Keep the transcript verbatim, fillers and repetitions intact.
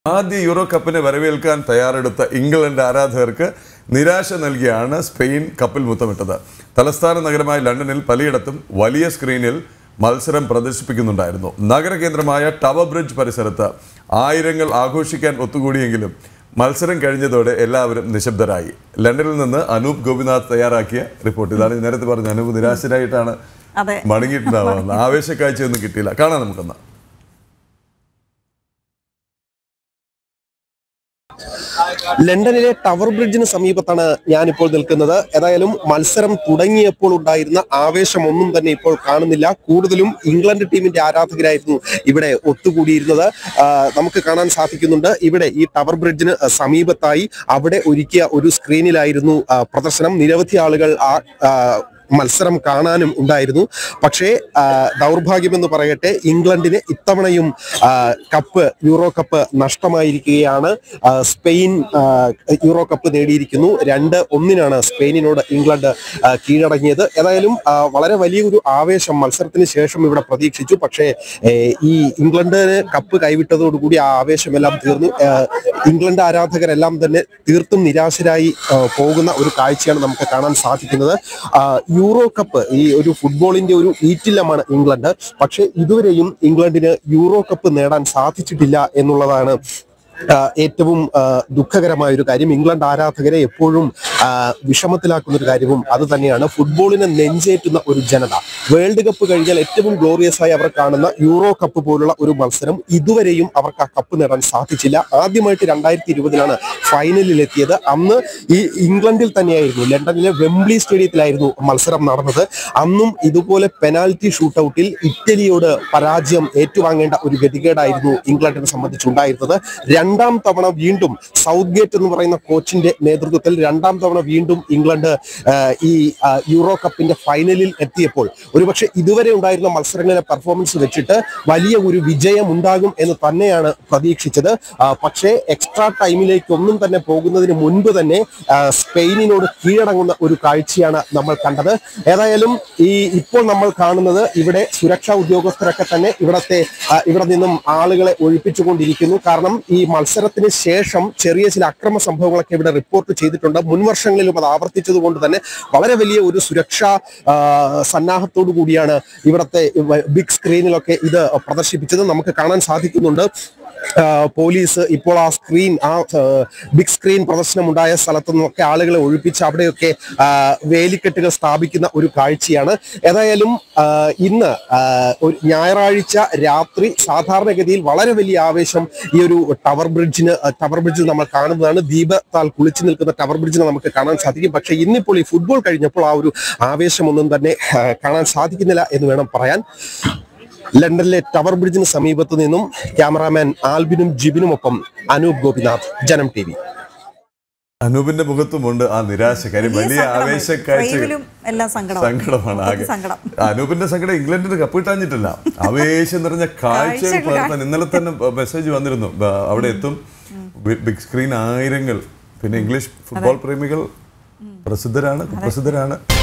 ആദ്യ യൂറോ കപ്പിനെ വരവേൽക്കാൻ തയ്യാറെടുത്ത ഇംഗ്ലണ്ട് ആരാധകർക്ക് നിരാശ നൽകിയാണ് സ്പെയിൻ കപ്പിൽ മുത്തമിട്ടത്. തലസ്ഥാന നഗരമായ ലണ്ടനിൽ പലയിടത്തും വലിയ സ്ക്രീനിൽ മത്സരം പ്രദർശിപ്പിക്കുന്നുണ്ടായിരുന്നു. നഗരകേന്ദ്രമായ ടവർ ബ്രിഡ്ജ് പരിസരത്ത് ആയിരങ്ങൾ ആഘോഷിക്കാൻ ഒത്തുകൂടിയെങ്കിലും മത്സരം കഴിഞ്ഞതോടെ എല്ലാവരും നിശബ്ദരായി. ലണ്ടനിൽ നിന്ന് അനൂപ് ഗോപിനാഥ് തയ്യാറാക്കിയ റിപ്പോർട്ട് ഇതാണ്. നേരത്തെ പറഞ്ഞ അനൂപ് നിരാശരായിട്ടാണ് മടങ്ങിയിട്ടുണ്ടാവുന്നത്. ആവേശക്കാഴ്ചയൊന്നും കിട്ടിയില്ല. കാണാം നമുക്കൊന്ന്. ലണ്ടനിലെ ടവർ ബ്രിഡ്ജിന് സമീപത്താണ് ഞാനിപ്പോൾ നിൽക്കുന്നത്. ഏതായാലും മത്സരം തുടങ്ങിയപ്പോൾ ഉണ്ടായിരുന്ന ആവേശം ഒന്നും തന്നെ ഇപ്പോൾ കാണുന്നില്ല. കൂടുതലും ഇംഗ്ലണ്ട് ടീമിന്റെ ആരാധകരായിരുന്നു ഇവിടെ ഒത്തുകൂടിയിരുന്നത്. നമുക്ക് കാണാൻ സാധിക്കുന്നുണ്ട്. ഇവിടെ ഈ ടവർ ബ്രിഡ്ജിന് സമീപത്തായി അവിടെ ഒരുക്കിയ ഒരു സ്ക്രീനിലായിരുന്നു പ്രദർശനം. നിരവധി ആളുകൾ ആ മത്സരം കാണാനും ഉണ്ടായിരുന്നു. പക്ഷേ ദൗർഭാഗ്യമെന്ന് പറയട്ടെ, ഇംഗ്ലണ്ടിന് ഇത്തവണയും കപ്പ് യൂറോ കപ്പ് നഷ്ടമായിരിക്കുകയാണ്. സ്പെയിൻ യൂറോ കപ്പ് നേടിയിരിക്കുന്നു. രണ്ട് ഒന്നിനാണ് സ്പെയിനിനോട് ഇംഗ്ലണ്ട് കീഴടങ്ങിയത്. ഏതായാലും വളരെ വലിയൊരു ആവേശം മത്സരത്തിന് ശേഷം ഇവിടെ പ്രതീക്ഷിച്ചു. പക്ഷേ ഈ ഇംഗ്ലണ്ടിന് കപ്പ് കൈവിട്ടതോടുകൂടി ആ ആവേശമെല്ലാം തീർന്നു. ഇംഗ്ലണ്ട് ആരാധകരെല്ലാം തന്നെ തീർത്തും നിരാശരായി പോകുന്ന ഒരു കാഴ്ചയാണ് നമുക്ക് കാണാൻ സാധിക്കുന്നത്. യൂറോ കപ്പ് ഈ ഒരു ഫുട്ബോളിന്റെ ഒരു ഈറ്റില്ലമാണ് ഇംഗ്ലണ്ട്. പക്ഷെ ഇതുവരെയും ഇംഗ്ലണ്ടിന് യൂറോ കപ്പ് നേടാൻ സാധിച്ചിട്ടില്ല എന്നുള്ളതാണ് ഏറ്റവും ദുഃഖകരമായ ഒരു കാര്യം. ഇംഗ്ലണ്ട് ആരാധകരെ എപ്പോഴും വിഷമത്തിലാക്കുന്ന ഒരു കാര്യവും അത് തന്നെയാണ്. ഫുട്ബോളിനെ നെഞ്ചേറ്റുന്ന ഒരു ജനത. വേൾഡ് കപ്പ് കഴിഞ്ഞാൽ ഏറ്റവും ഗ്ലോറിയസ് ആയി അവർ കാണുന്ന യൂറോ കപ്പ് പോലുള്ള ഒരു മത്സരം ഇതുവരെയും അവർക്ക് ആ കപ്പ് നേടാൻ സാധിച്ചില്ല. ആദ്യമായിട്ട് രണ്ടായിരത്തി ഇരുപതിലാണ് ഫൈനലിൽ എത്തിയത്. അന്ന് ഈ ഇംഗ്ലണ്ടിൽ തന്നെയായിരുന്നു, ലണ്ടനിലെ വെംബ്ലി സ്റ്റേഡിയത്തിലായിരുന്നു മത്സരം നടന്നത്. അന്നും ഇതുപോലെ പെനാൽറ്റി ഷൂട്ടൌട്ടിൽ ഇറ്റലിയോട് പരാജയം ഏറ്റുവാങ്ങേണ്ട ഒരു ഗതികേടായിരുന്നു ഇംഗ്ലണ്ടിനെ സംബന്ധിച്ചുണ്ടായിരുന്നത്. രണ്ടാം തവണ വീണ്ടും സൗത്ത് ഗേറ്റ് എന്ന് പറയുന്ന കോച്ചിന്റെ നേതൃത്വത്തിൽ രണ്ടാം തവണ വീണ്ടും ഇംഗ്ലണ്ട് ഈ യൂറോ കപ്പിന്റെ ഫൈനലിൽ എത്തിയപ്പോൾ ഒരുപക്ഷെ ഇതുവരെ ഉണ്ടായിരുന്ന മത്സരങ്ങളിലെ പെർഫോമൻസ് വെച്ചിട്ട് വലിയ ഒരു വിജയം ഉണ്ടാകും എന്ന് തന്നെയാണ് പ്രതീക്ഷിച്ചത്. പക്ഷേ എക്സ്ട്രാ ടൈമിലേക്ക് ഒന്നും തന്നെ പോകുന്നതിന് മുൻപ് തന്നെ സ്പെയിനിനോട് കീഴടങ്ങുന്ന ഒരു കാഴ്ചയാണ് നമ്മൾ കണ്ടത്. ഏതായാലും ഈ ഇപ്പോൾ നമ്മൾ കാണുന്നത് ഇവിടെ സുരക്ഷാ ഉദ്യോഗസ്ഥരൊക്കെ തന്നെ ഇവിടത്തെ ഇവിടെ നിന്നും ആളുകളെ ഒഴിപ്പിച്ചുകൊണ്ടിരിക്കുന്നു. കാരണം ഈ മത്സരത്തിന് ശേഷം ചെറിയ ചില അക്രമ സംഭവങ്ങളൊക്കെ ഇവിടെ റിപ്പോർട്ട് ചെയ്തിട്ടുണ്ട്. മുൻവർഷങ്ങളിലും അത് ആവർത്തിച്ചത് കൊണ്ട് തന്നെ വളരെ വലിയ ഒരു സുരക്ഷാ സന്നാഹത്തോടു കൂടിയാണ് ഇവിടുത്തെ ബിഗ് സ്ക്രീനിലൊക്കെ ഇത് പ്രദർശിപ്പിച്ചത്. നമുക്ക് കാണാൻ സാധിക്കുന്നുണ്ട്. പോലീസ് ഇപ്പോൾ ആ സ്ക്രീൻ ആ ബിഗ് സ്ക്രീൻ പ്രദർശനം ഉണ്ടായ സ്ഥലത്തു നിന്നൊക്കെ ആളുകളെ ഒഴിപ്പിച്ച് അവിടെയൊക്കെ വേലിക്കെട്ടുകൾ സ്ഥാപിക്കുന്ന ഒരു കാഴ്ചയാണ്. ഏതായാലും ഇന്ന് ഒരു ഞായറാഴ്ച രാത്രി സാധാരണഗതിയിൽ വളരെ വലിയ ആവേശം ഈ ഒരു ടവർ ബ്രിഡ്ജിന് ടവർ ബ്രിഡ്ജിൽ നമ്മൾ കാണുന്നതാണ്. ദീപത്താൽ കുളിച്ചു നിൽക്കുന്ന ടവർ ബ്രിഡ്ജിനെ നമുക്ക് കാണാൻ സാധിക്കും. പക്ഷേ ഇന്നിപ്പോൾ ഈ ഫുട്ബോൾ കഴിഞ്ഞപ്പോൾ ആ ഒരു ആവേശമൊന്നും തന്നെ കാണാൻ സാധിക്കുന്നില്ല എന്ന് വേണം പറയാൻ. ലണ്ടനിലെ ടവർ ബ്രിഡ്ജിന് സമീപത്തു നിന്നും ക്യാമറാമാൻ ആൽബിനും ജിബിനുമൊപ്പം അനൂപ് ഗോപിനാഥ്, ജനം ടി വി. അനൂപിന്റെ മുഖത്തുമുണ്ട് ആ നിരാശ. കാര്യം വലിയ ആവേശക്കാഴ്ച സങ്കടമാണ് ആകെ. അനൂപിന്റെ സങ്കടം ഇംഗ്ലണ്ടിന് കപ്പ് കിട്ടാഞ്ഞിട്ടില്ല, ആവേശം നിറഞ്ഞ കാഴ്ചകൾ പകർത്താൻ. ഇന്നലെ തന്നെ മെസ്സേജ് വന്നിരുന്നു, അവിടെ എത്തും ബിഗ് സ്ക്രീൻ ആയിരങ്ങൾ. പിന്നെ ഇംഗ്ലീഷ് ഫുട്ബോൾ പ്രേമികൾ പ്രസിദ്ധരാണ്, കുപ്രസിദ്ധരാണ്.